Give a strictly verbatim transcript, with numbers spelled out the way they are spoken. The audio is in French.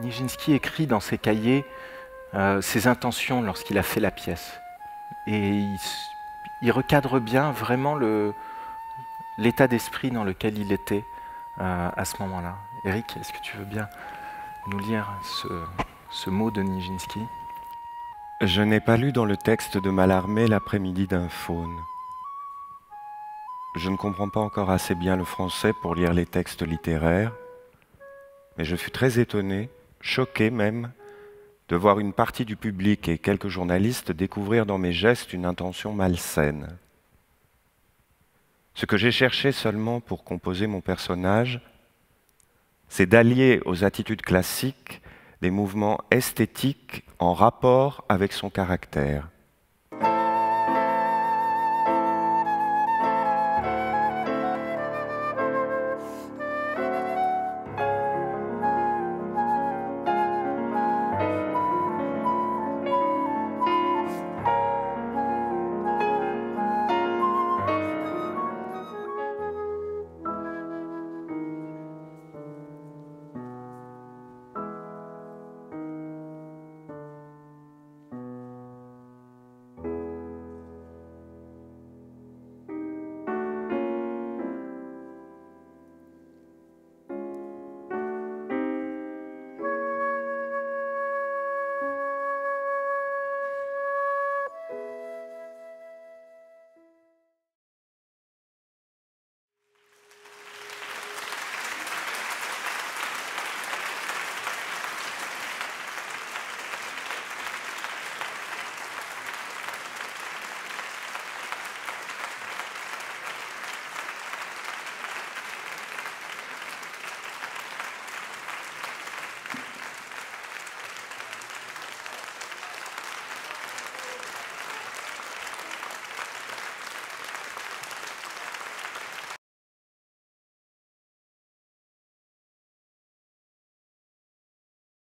Nijinsky écrit dans ses cahiers euh, ses intentions lorsqu'il a fait la pièce. Et il, il recadre bien vraiment l'état d'esprit dans lequel il était euh, à ce moment-là. Eric, est-ce que tu veux bien nous lire ce, ce mot de Nijinsky? Je n'ai pas lu dans le texte de Mallarmé l'après-midi d'un faune. Je ne comprends pas encore assez bien le français pour lire les textes littéraires, mais je fus très étonné, choqué même, de voir une partie du public et quelques journalistes découvrir dans mes gestes une intention malsaine. Ce que j'ai cherché seulement pour composer mon personnage, c'est d'allier aux attitudes classiques des mouvements esthétiques en rapport avec son caractère.